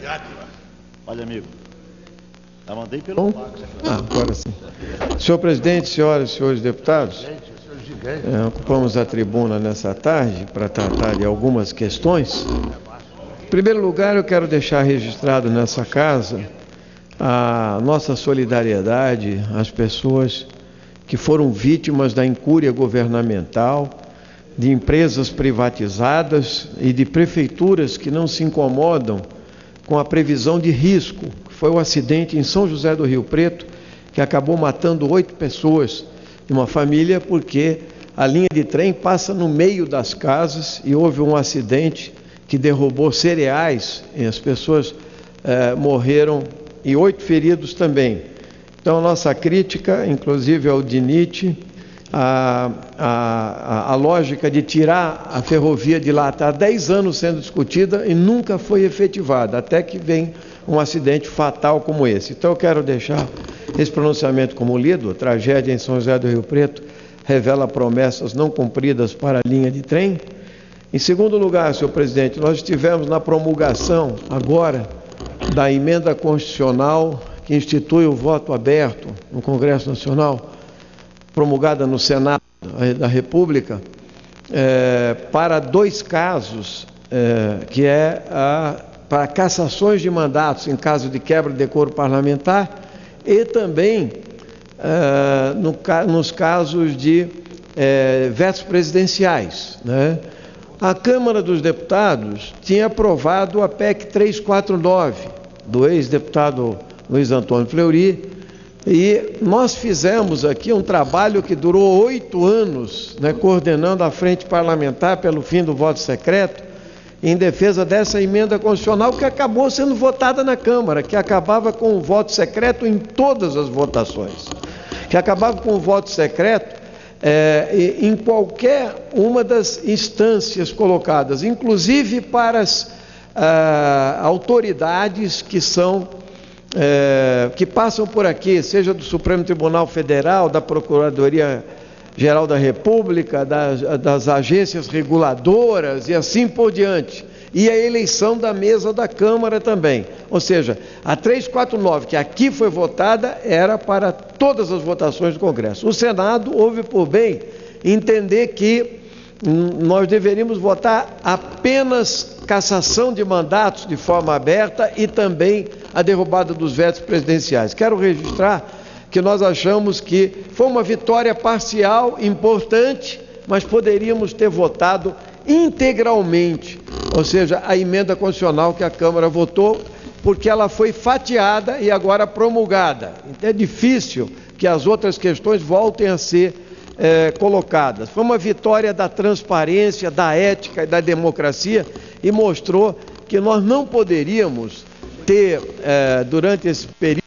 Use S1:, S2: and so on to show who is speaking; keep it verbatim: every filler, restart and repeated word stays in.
S1: Olha, amigo, já mandei pelo Marcos.
S2: Ah, agora sim. Senhor presidente, senhoras e senhores deputados, é, ocupamos a tribuna nessa tarde para tratar de algumas questões. Em primeiro lugar, eu quero deixar registrado nessa casa a nossa solidariedade às pessoas que foram vítimas da incúria governamental, de empresas privatizadas e de prefeituras que não se incomodam com a previsão de risco. Foi o acidente em São José do Rio Preto, que acabou matando oito pessoas de uma família, porque a linha de trem passa no meio das casas e houve um acidente que derrubou cereais e as pessoas eh, morreram e oito feridos também. Então, a nossa crítica, inclusive ao D I N I T, a, a, a lógica de tirar a ferrovia de lá está há dez anos sendo discutida e nunca foi efetivada, até que vem um acidente fatal como esse. Então, eu quero deixar esse pronunciamento como lido. A tragédia em São José do Rio Preto revela promessas não cumpridas para a linha de trem. Em segundo lugar, senhor presidente, nós estivemos na promulgação agora da emenda constitucional que institui o voto aberto no Congresso Nacional, promulgada no Senado da República, é, para dois casos, é, que é a, para cassações de mandatos em caso de quebra de decoro parlamentar e também é, no, nos casos de é, vetos presidenciais, né? A Câmara dos Deputados tinha aprovado a P E C trezentos e quarenta e nove, do ex-deputado Luiz Antônio Fleury, e nós fizemos aqui um trabalho que durou oito anos, né, coordenando a frente parlamentar pelo fim do voto secreto, em defesa dessa emenda constitucional que acabou sendo votada na Câmara, que acabava com o voto secreto em todas as votações, que acabava com o voto secreto é, em qualquer uma das instâncias colocadas, inclusive para as ah, autoridades que são É, que passam por aqui, seja do Supremo Tribunal Federal, da Procuradoria-Geral da República, das, das agências reguladoras e assim por diante. E a eleição da mesa da Câmara também. Ou seja, a trezentos e quarenta e nove, que aqui foi votada, era para todas as votações do Congresso. O Senado houve por bem entender que nós deveríamos votar apenas cassação de mandatos de forma aberta e também a derrubada dos vetos presidenciais. Quero registrar que nós achamos que foi uma vitória parcial, importante, mas poderíamos ter votado integralmente, ou seja, a emenda constitucional que a Câmara votou, porque ela foi fatiada e agora promulgada. Então é difícil que as outras questões voltem a ser É, colocadas. Foi uma vitória da transparência, da ética e da democracia e mostrou que nós não poderíamos ter, é, durante esse período,